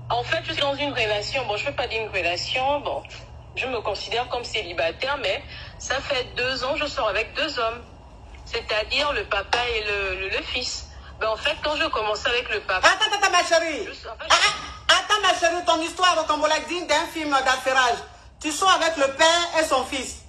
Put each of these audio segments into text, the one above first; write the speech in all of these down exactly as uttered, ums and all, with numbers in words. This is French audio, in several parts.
En fait, je suis dans une relation, bon, je ne veux pas dire une relation, bon, je me considère comme célibataire, mais ça fait deux ans, je sors avec deux hommes, c'est-à-dire le papa et le, le, le fils. Ben, en fait, quand je commence avec le papa... Attends, attends, ma chérie. Je, en fait, je... Attends, ma chérie, ton histoire au Cambodge digne d'un film d'affairage. Tu sors avec le père et son fils.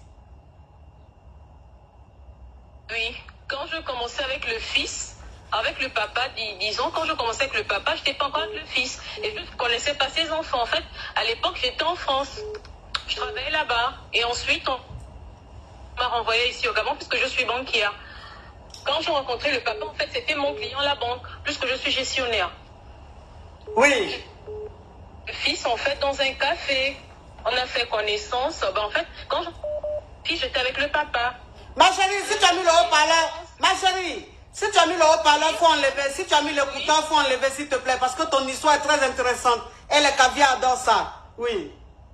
Oui, quand je commençais avec le fils, avec le papa, dis, disons, quand je commençais avec le papa, je n'étais pas encore avec le fils. Et je ne connaissais pas ses enfants. En fait, à l'époque, j'étais en France. Je travaillais là-bas. Et ensuite, on m'a renvoyé ici au Gabon puisque je suis banquière. Quand j'ai rencontré le papa, en fait, c'était mon client à la banque, puisque je suis gestionnaire. Oui. Le fils, en fait, dans un café, on a fait connaissance. Ben, en fait, quand je... j'étais avec le papa. Ma chérie, si tu as mis le haut-parleur, ma chérie, si tu as mis le haut-parleur, il faut enlever. Si tu as mis le couteau, il faut enlever, s'il te plaît, parce que ton histoire est très intéressante. Et les caviar adorent ça. Oui.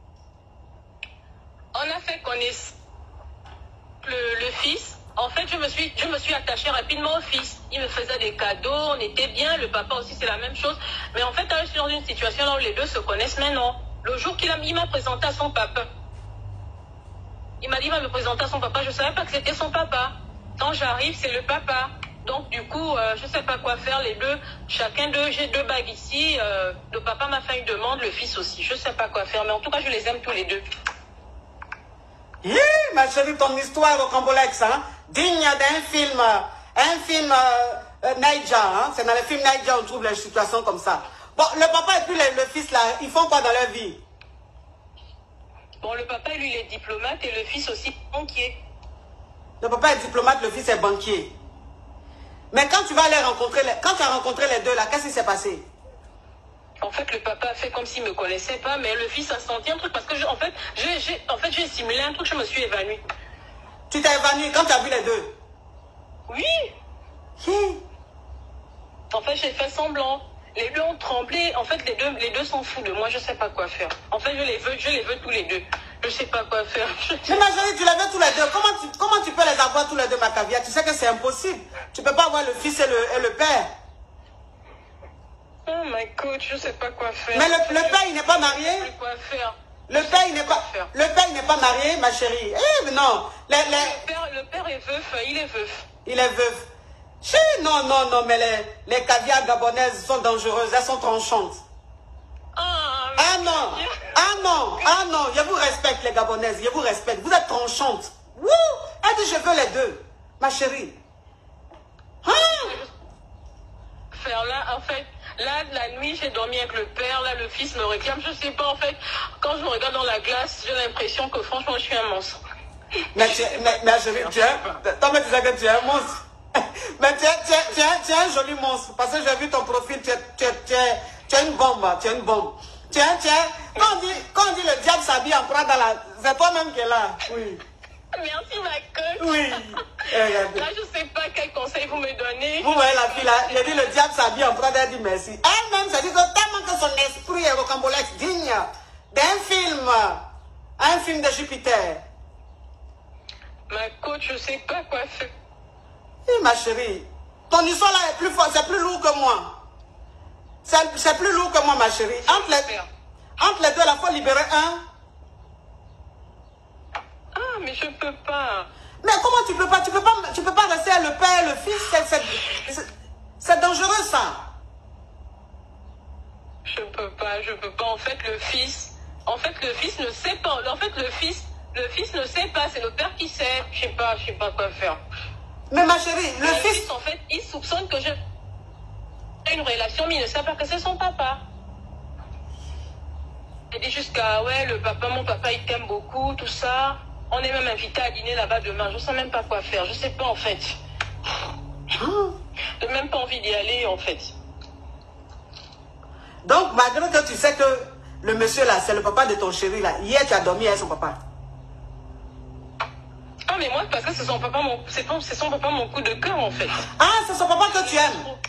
On a fait connaissance le, le fils. En fait, je me suis, je me suis attachée rapidement au fils. Il me faisait des cadeaux, on était bien. Le papa aussi, c'est la même chose. Mais en fait, je suis dans une situation là où les deux se connaissent maintenant. Le jour qu'il m'a présenté à son papa, il m'a dit, il va me présenter à son papa. Je ne savais pas que c'était son papa. Quand j'arrive, c'est le papa. Donc, du coup, euh, je ne sais pas quoi faire. Les deux, chacun d'eux, j'ai deux bagues ici. Euh, le papa m'a fait une demande, le fils aussi. Je ne sais pas quoi faire. Mais en tout cas, je les aime tous les deux. Yeah, ma chérie, ton histoire au Cambolex, hein, digne d'un film, un film euh, euh, Naija, hein, c'est dans les films Naija on trouve les situations comme ça. Bon, le papa et puis le, le fils là, ils font quoi dans leur vie? Bon, le papa, lui, il est diplomate et le fils aussi banquier. Le papa est diplomate, le fils est banquier. Mais quand tu vas les rencontrer, les, quand tu as rencontré les deux là, qu'est-ce qui s'est passé? En fait, le papa a fait comme s'il ne me connaissait pas, mais le fils a senti un truc parce que, je, en fait, j'ai en fait, simulé un truc, je me suis évanouie. Tu t'es évanouie quand tu as vu les deux? Oui. Oui. En fait, j'ai fait semblant. Les deux ont tremblé. En fait, les deux, les deux s'en foutent de moi, je ne sais pas quoi faire. En fait, je les veux, je les veux tous les deux. Je ne sais pas quoi faire. Mais ma chérie, tu les veux tous les deux. Comment tu, comment tu peux les avoir tous les deux, ma caviar? Tu sais que c'est impossible. Tu ne peux pas avoir le fils et le, et le père. Oh my God, je ne sais pas quoi faire. Mais le, le père, il n'est pas marié. Je ne sais pas quoi faire. Le père, il n'est pas, le père, il n'est pas marié, ma chérie. Eh, non. Les, les... Le, père, le père est veuf, il est veuf. Il est veuf. Chi, non, non, non, mais les, les caviars gabonaises sont dangereuses, elles sont tranchantes. Oh, ah non, ah non, ah non, je vous respecte les gabonaises, je vous respecte. Vous êtes tranchantes. Wouh, elle dit je veux les deux, ma chérie. Hein? Faire là, en fait. Là, la nuit, j'ai dormi avec le père. Là, le fils me réclame. Je sais pas, en fait. Quand je me regarde dans la glace, j'ai l'impression que, franchement, je suis un monstre. Mais, tu, mais, mais chérie, tu es... Toi, mais tu sais que tu es un monstre. Mais tu es, tu, es, tu, es, tu es un joli monstre. Parce que j'ai vu ton profil. Tu es, tu, es, tu, es, tu es une bombe. Tu es une bombe. Tu es... Tu es quand, on dit, quand on dit le diable s'habille en Prada, là, c'est toi-même qui es là. Oui. Merci, ma coach. Oui. Là, je ne sais pas quel conseil vous me donnez. Vous voyez la fille là, il a dit le diable s'habille en Prada, elle dit merci. Elle-même se dit que tellement que son esprit est rocambolesque, digne d'un film, un film de Jupiter. Ma coach, je ne sais pas quoi faire. Et ma chérie, ton histoire là est plus forte, c'est plus lourd que moi. C'est plus lourd que moi, ma chérie. Entre les, entre les deux, il faut libérer un. Ah, mais je peux pas. Mais comment tu peux pas? Tu peux pas, tu peux pas rester le père et le fils. C'est dangereux, ça. Je peux pas, je peux pas. En fait, le fils, en fait, le fils ne sait pas. En fait, le fils, le fils ne sait pas. C'est le père qui sait. Je sais pas, je sais pas quoi faire. Mais ma chérie, le, le fils... fils, en fait, il soupçonne que j'ai une relation, mais il ne sait pas que c'est son papa. Il dit jusqu'à, ouais, le papa, mon papa, il t'aime beaucoup, tout ça. On est même invité à dîner là-bas demain. Je ne sais même pas quoi faire. Je ne sais pas, en fait. Je n'ai même pas envie d'y aller, en fait. Donc, malgré que tu sais que le monsieur là, c'est le papa de ton chéri là. Hier, tu as dormi avec son papa. Ah, mais moi, parce que c'est son papa, mon, c'est son papa, mon coup de cœur, en fait. Ah, c'est son papa que tu aimes.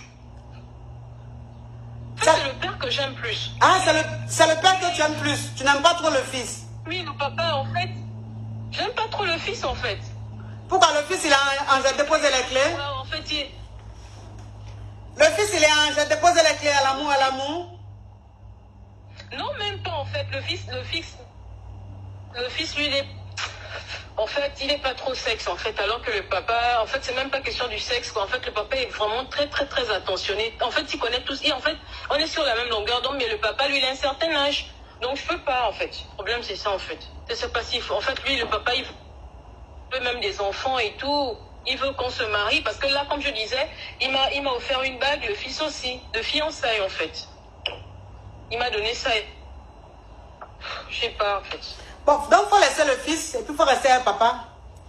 C'est le père que j'aime plus. Ah, c'est le, le père que tu aimes plus. Tu n'aimes pas trop le fils. Oui, le papa, en fait. J'aime pas trop le fils, en fait. Pourquoi le fils, il a un, j'ai déposé les clés? Ouais, en fait, il... Le fils, il est un, j'ai déposé les clés à l'amour, à l'amour. Non, même pas en fait. Le fils, le fils, le fils, lui, il est... En fait, il n'est pas trop sexe, en fait, alors que le papa, en fait, c'est même pas question du sexe, quoi. En fait, le papa est vraiment très, très, très attentionné. En fait, il connaît tous. Et en fait, on est sur la même longueur d'onde, mais le papa, lui, il a un certain âge. Donc, je peux pas, en fait. Le problème, c'est ça, en fait. C'est pas si... En fait, lui, le papa, il veut même des enfants et tout. Il veut qu'on se marie, parce que là, comme je disais, il m'a, il m'a offert une bague, le fils aussi, de fiançailles, en fait. Il m'a donné ça. Je sais pas, en fait. Bon, donc il faut laisser le fils et puis il faut rester un papa.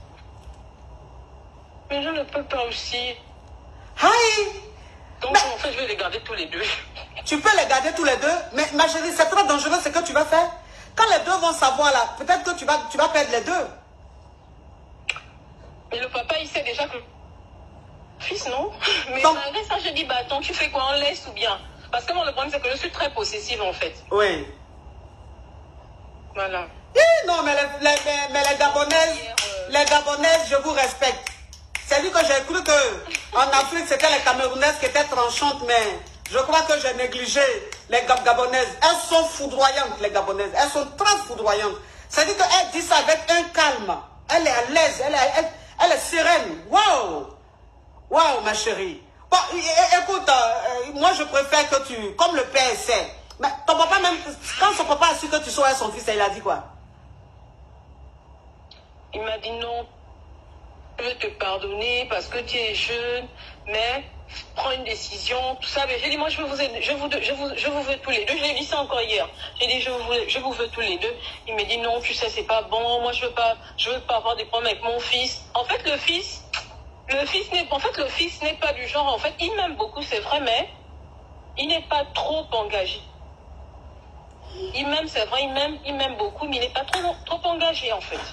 Mais je ne peux pas aussi. Hi! Donc mais, en fait, je vais les garder tous les deux. Tu peux les garder tous les deux, mais ma chérie, c'est trop dangereux ce que tu vas faire. Quand les deux vont savoir là, peut-être que tu vas, tu vas perdre les deux. Mais le papa, il sait déjà que... Fils, non? Mais donc, malgré ça, je dis, bah attends, tu fais quoi? On laisse ou bien? Parce que moi, le problème, c'est que je suis très possessive en fait. Oui. Voilà. Eh, non, mais les, les, les, mais les Gabonaises, euh... les Gabonaises, je vous respecte. C'est lui que j'ai cru que en Afrique, c'était les Camerounaises qui étaient tranchantes, mais je crois que j'ai négligé les Gabonaises. Elles sont foudroyantes, les Gabonaises. Elles sont très foudroyantes. C'est-à-dire qu'elles disent ça avec un calme. Elle est à l'aise, elle, elle, elle est sereine. Waouh! Waouh, ma chérie. Bon, écoute, euh, moi je préfère que tu, comme le père sait. Mais ton papa même, quand son papa a su que tu sois son fils, il a dit quoi? Il m'a dit non, je veux te pardonner parce que tu es jeune, mais prends une décision, tout ça. Mais j'ai dit, moi je vous, ai, je, vous, je, vous, je vous veux tous les deux. Je l'ai dit ça encore hier. J'ai dit, je vous, je vous veux tous les deux. Il me dit non, tu sais, c'est pas bon. Moi je veux pas, je veux pas avoir des problèmes avec mon fils. En fait, le fils, le fils n'est, en fait, le fils n'est pas du genre. En fait, il m'aime beaucoup, c'est vrai, mais il n'est pas trop engagé. Il m'aime, c'est vrai, il m'aime, il m'aime beaucoup, mais il n'est pas trop, trop engagé en fait.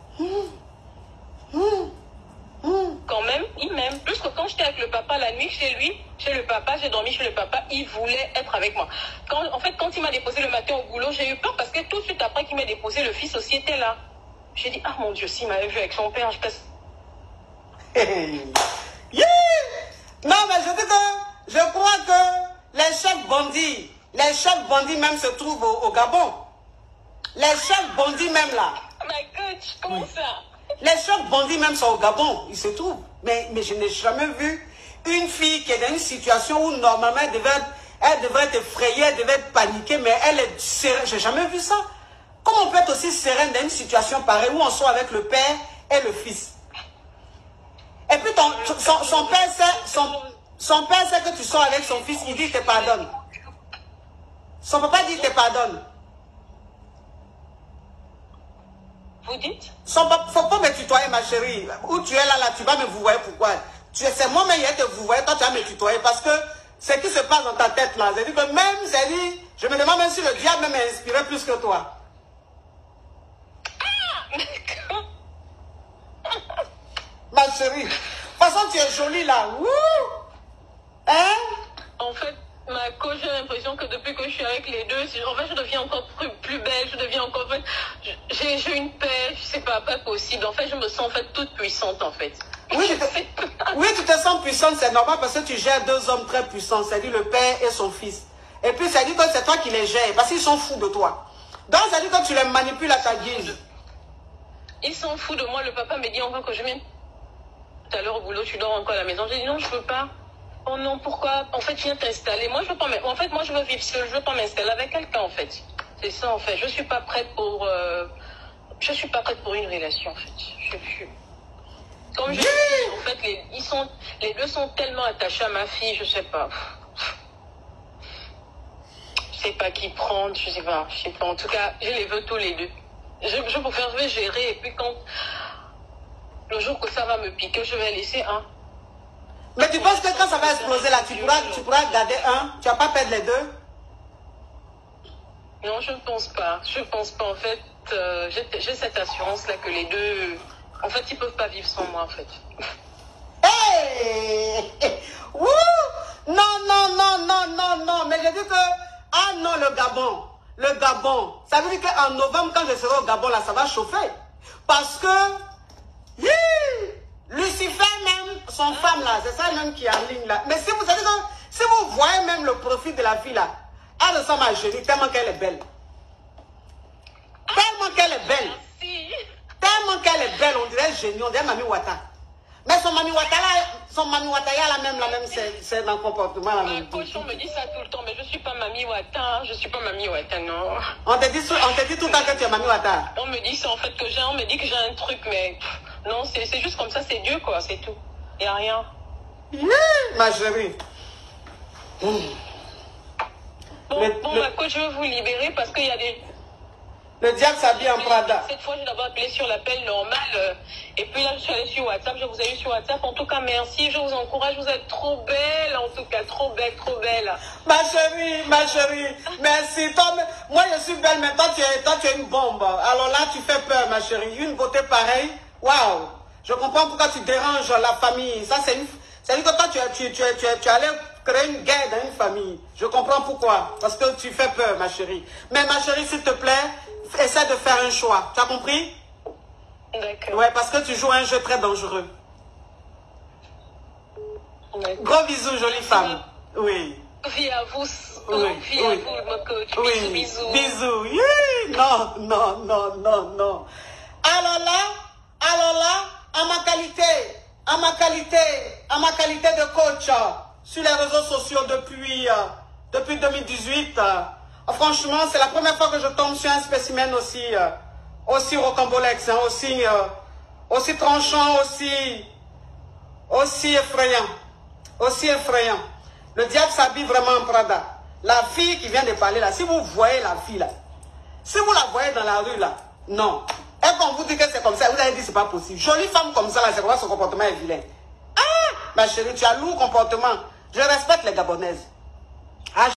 Quand même, il m'aime. Plus que quand j'étais avec le papa la nuit chez lui, chez le papa, j'ai dormi chez le papa, il voulait être avec moi. Quand, en fait, quand il m'a déposé le matin au boulot, j'ai eu peur parce que tout de suite après qu'il m'a déposé, le fils aussi était là. J'ai dit, ah mon Dieu, s'il m'avait vu avec son père, je passe. Hey. Yeah. Non, mais je dis que je crois que les chefs bandits, les chefs bandits même se trouvent au, au Gabon. Les chefs bandits même là. My coach, comment oui. ça? Les chefs bandits même sont au Gabon, ils se trouvent. Mais, mais je n'ai jamais vu une fille qui est dans une situation où normalement elle devait, elle devrait être effrayée, elle devait être paniquée, mais elle est sereine. J'ai jamais vu ça. Comment on peut être aussi sereine dans une situation pareille où on soit avec le père et le fils? Et puis ton, son, son père sait, son, son père sait que tu sors avec son fils, il dit qu'il te pardonne. Son papa dit qu'il te pardonne. Vous dites? Son papa, faut pas me tutoyer, ma chérie. Où tu es là, là, tu vas me vouvoyer. Pourquoi? C'est moi-même qui te vouvoyer, toi tu vas me tutoyer. Parce que ce qui se passe dans ta tête là, c'est dit que même, c'est dit, je me demande même si le diable m'a inspiré plus que toi. Ma chérie, de toute façon tu es jolie là. Wouh! Hein? En fait, ma coach, j'ai l'impression que depuis que je suis avec les deux, en fait, je deviens encore plus, plus belle, je deviens encore, en fait, j'ai une paix, je sais pas, pas possible. En fait, je me sens en fait toute puissante, en fait. Oui, tu te, oui, tu te sens puissante, c'est normal parce que tu gères deux hommes très puissants, c'est-à-dire le père et son fils. Et puis, ça dit que c'est toi qui les gères, parce qu'ils sont fous de toi. Donc, ça dit que tu les manipules à ta guise. Ils sont fous de moi, le papa me dit encore que je viens tout à l'heure au boulot, tu dors encore à la maison. J'ai dit non, je peux pas. Oh non, pourquoi? En fait, viens t'installer. Moi, je veux pas. En fait, moi, je veux vivre seule. Je veux pas m'installer avec quelqu'un, en fait. C'est ça, en fait. Je suis pas prête pour. Euh... Je suis pas prête pour une relation, en fait. Je suis. Comme je dis, en fait, les, ils sont, les deux sont tellement attachés à ma fille, je sais pas. Je sais pas qui prendre, je sais pas. Je sais pas. En tout cas, je les veux tous les deux. Je, je préfère, je vais gérer. Et puis quand le jour que ça va me piquer, je vais laisser un. Mais tu penses que quand ça va exploser là, tu pourras, tu pourras garder un? Tu vas pas perdre les deux? Non, je ne pense pas. Je ne pense pas. En fait, euh, j'ai cette assurance-là que les deux, en fait, ils ne peuvent pas vivre sans moi, en fait. Hey! Wouh! Non, non, non, non, non, non. Mais je dis que, ah non, le Gabon, le Gabon. Ça veut dire qu'en novembre, quand je serai au Gabon, là, ça va chauffer. Parce que, yeah, Lucifer même, son femme là, c'est ça même qui est en ligne là. Mais si vous savez, si vous voyez même le profil de la fille là, Elle ressemble à Julie tellement qu'elle est belle. Tellement qu'elle est belle. Merci. Tellement qu'elle est belle, on dirait génie, on dirait Mami Wata. Mais son Mami Wata là, son Mami Wata, il y a la même, la même, c'est dans le comportement. La même. Coach, on me dit ça tout le temps, mais je suis pas Mami Wata, je suis pas Mami Wata, non. On te dit, on te dit tout le temps que tu es Mami Wata. On me dit ça en fait que j'ai, on me dit que j'ai un truc, mais pff, non, c'est juste comme ça, c'est Dieu quoi, c'est tout. Il n'y a rien. Mmh, ma chérie. Mmh. Bon, le, bon le... ma coach, je veux vous libérer parce qu'il y a des... Le diable s'habille en Prada. Cette fois, j'ai d'abord appelé sur l'appel normal. Euh, et puis là, je suis allée sur WhatsApp. Je vous ai eu sur WhatsApp. En tout cas, merci. Je vous encourage. Vous êtes trop belle. En tout cas, trop belle, trop belle. Ma chérie, ma chérie. Merci. Toi, moi, je suis belle, mais toi tu, es, toi, tu es une bombe. Alors là, tu fais peur, ma chérie. Une beauté pareille. Waouh. Je comprends pourquoi tu déranges la famille. Ça, c'est une... C'est-à-dire que toi, tu, tu, tu, tu, tu allais créer une guerre dans une famille. Je comprends pourquoi. Parce que tu fais peur, ma chérie. Mais ma chérie, s'il te plaît, essaie de faire un choix. Tu as compris? D'accord. Ouais, parce que tu joues un jeu très dangereux. Gros bisous, jolie femme. Oui. Vie à vous. Oui, Vie oui. à vous, ma coach. Oui. Bisous, bisous. Bisous. Oui. Non, non, non, non, non. Alors là, alors là, à ma qualité, à ma qualité, à ma qualité de coach sur les réseaux sociaux depuis, depuis deux mille dix-huit, franchement, c'est la première fois que je tombe sur un spécimen aussi, aussi rocambolex, hein, aussi, aussi tranchant, aussi, aussi effrayant, aussi effrayant. Le diable s'habille vraiment en Prada. La fille qui vient de parler là, si vous voyez la fille là, si vous la voyez dans la rue là, non. Et quand vous dites que c'est comme ça, vous allez dire c'est pas possible. Jolie femme comme ça là, c'est quoi son comportement est vilain. Ah, ma chérie, tu as lourd comportement. Je respecte les Gabonaises. Ah,